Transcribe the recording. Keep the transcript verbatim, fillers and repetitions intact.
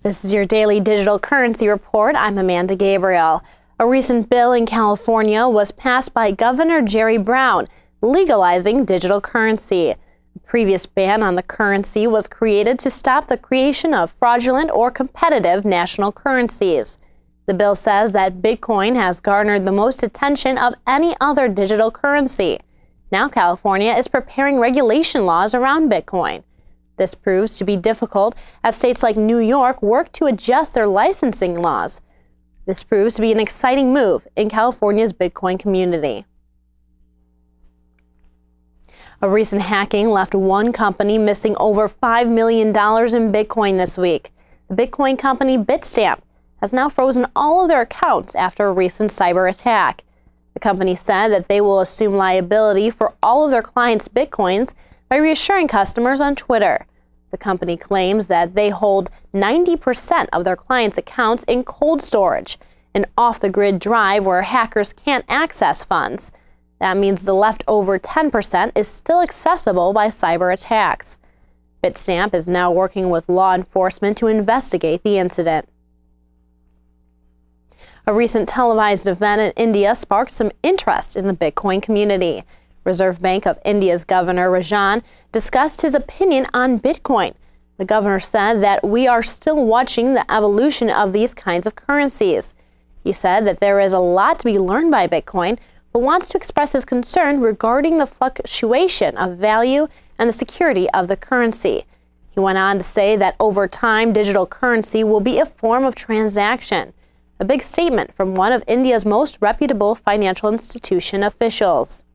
This is your daily digital currency report. I'm Amanda Gabriel. A recent bill in California was passed by Governor Jerry Brown, legalizing digital currency. The previous ban on the currency was created to stop the creation of fraudulent or competitive national currencies. The bill says that Bitcoin has garnered the most attention of any other digital currency. Now California is preparing regulation laws around Bitcoin. This proves to be difficult as states like New York work to adjust their licensing laws. This proves to be an exciting move in California's Bitcoin community. A recent hacking left one company missing over five million dollars in Bitcoin this week. The Bitcoin company Bitstamp has now frozen all of their accounts after a recent cyber attack. The company said that they will assume liability for all of their clients' Bitcoins by reassuring customers on Twitter. The company claims that they hold ninety percent of their clients' accounts in cold storage, an off-the-grid drive where hackers can't access funds. That means the leftover ten percent is still accessible by cyber attacks. Bitstamp is now working with law enforcement to investigate the incident. A recent televised event in India sparked some interest in the Bitcoin community. Reserve Bank of India's Governor Rajan discussed his opinion on Bitcoin. The governor said that we are still watching the evolution of these kinds of currencies. He said that there is a lot to be learned by Bitcoin, but wants to express his concern regarding the fluctuation of value and the security of the currency. He went on to say that over time, digital currency will be a form of transaction, a big statement from one of India's most reputable financial institution officials.